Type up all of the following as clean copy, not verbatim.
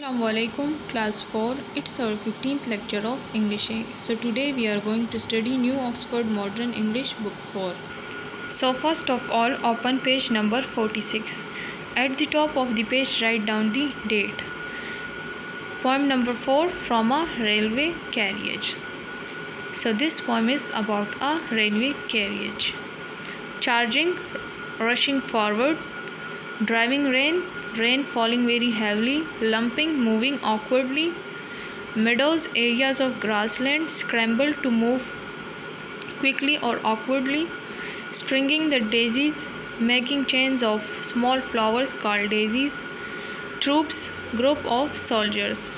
Assalamualaikum class 4. It's our 15th lecture of English A. So today we are going to study New Oxford Modern English book 4. So first of all, open page number 46. At the top of the page write down the date. Poem number 4, From a Railway Carriage. So this poem is about a railway carriage. Charging, rushing forward, driving rain, rain falling very heavily, lumping, moving awkwardly, meadows, areas of grassland, scramble to move quickly or awkwardly, stringing the daisies, making chains of small flowers called daisies, troops, group of soldiers.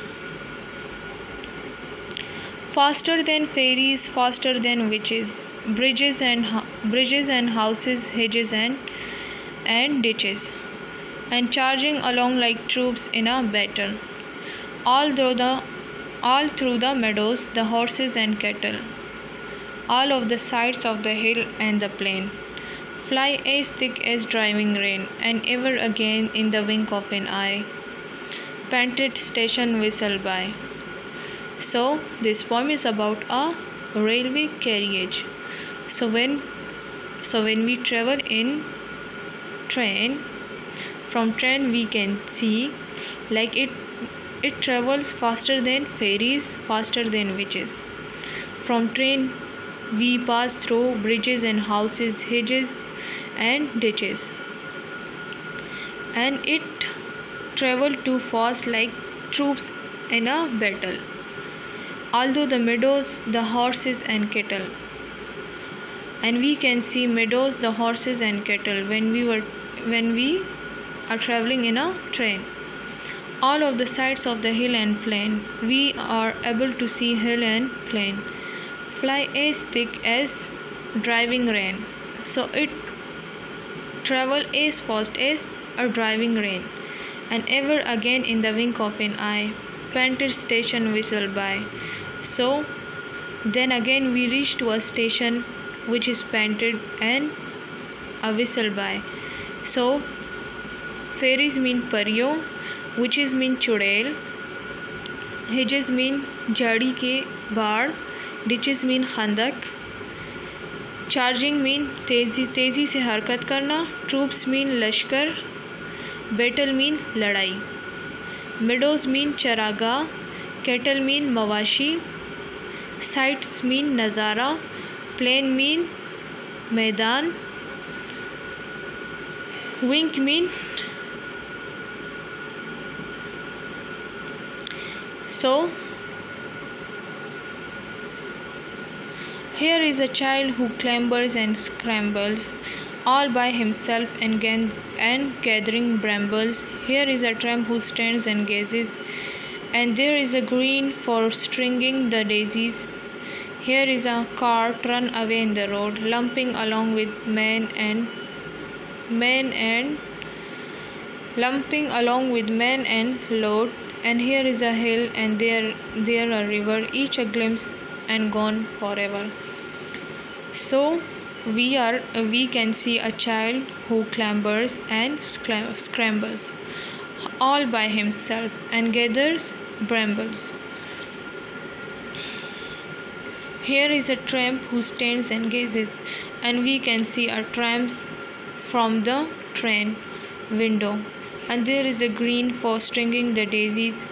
Faster than fairies, faster than witches, bridges and houses, hedges and ditches, and charging along like troops in a battle. All through the meadows, the horses and cattle, all of the sides of the hill and the plain, fly as thick as driving rain, and ever again in the wink of an eye, panted station whistle by. So this poem is about a railway carriage. So when we travel in train, from train we can see like it travels faster than fairies, faster than witches. From train we pass through bridges and houses, hedges and ditches, and it travel too fast like troops in a battle. Although the meadows, the horses and cattle, and we can see meadows, the horses and cattle when we are traveling in a train. All of the sides of the hill and plain, we are able to see hill and plain, fly as thick as driving rain. So it travel as fast as a driving rain, and ever again in the wink of an eye, panted station whistle by. So then again we reach to a station which is panted and a whistle by. So fairies mean परियों, witches mean चुड़ैल, hedges mean झाड़ी के बाड़, ditches mean खंदक, charging mean तेजी से हरकत करना, troops mean लश्कर, battle mean लड़ाई, meadows mean चरागाह, cattle mean मवाशी, sights mean नज़ारा, plain mean मैदान, wink mean. So here is a child who clambers and scrambles all by himself and gathering brambles. Here is a tramp who stands and gazes, and there is a green for stringing the daisies. Here is a cart run away in the road, lumping along with men and load. And here is a hill, and there a river, each a glimpse and gone forever. So we can see a child who clambers and scrambles all by himself and gathers brambles. Here is a tramp who stands and gazes, and we can see a tramp from the train window, and there is a green for stringing the daisies.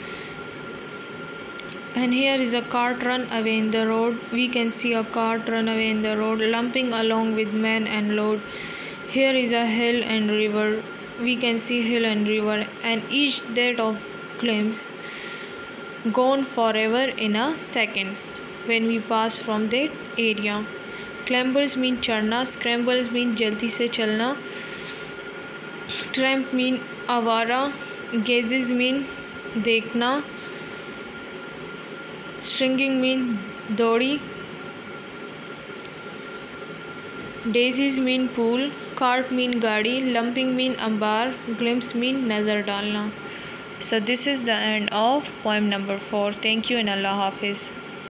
And here is a cart run away in the road. We can see a cart run away in the road, lumping along with men and load. Here is a hill and river. We can see hill and river, and each that of glimpse gone forever in a seconds when we pass from that area. Clambers mean चढ़ना, scrambles mean जल्दी से चलना, tramp mean आवारा, gazes mean देखना, stringing mean दौड़ी, daisies mean फूल, cart mean गाड़ी, lumping mean अंबार, glimpse mean नज़र डालना. So this is the end of poem number 4. Thank you and Allah Hafiz.